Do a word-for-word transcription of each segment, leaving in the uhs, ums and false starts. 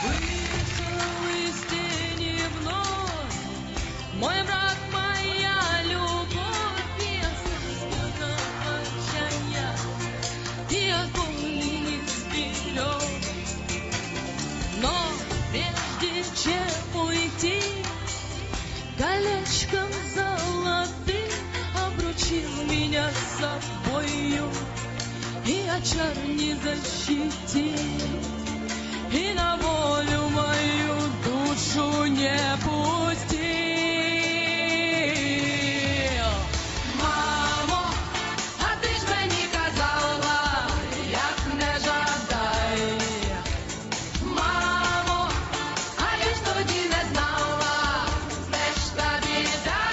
Вышел из тени вновь мой враг, моя любовь, без отчаяния и от боли не вперед. Но прежде чем уйти, колечком золотым обручил меня с собою и очар не защитил, и на волю мою душу не пустил. Мамо, а ти ж мені казала, як не жадай. Мамо, а я ж тоді не знала, де ж та біда.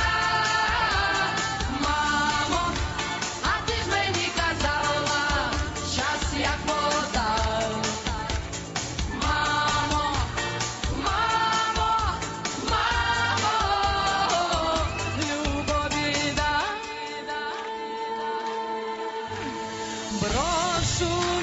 Мамо, а ти ж мені казала, час як вода. Мамо, мамо, мамо, любові дай. Брошу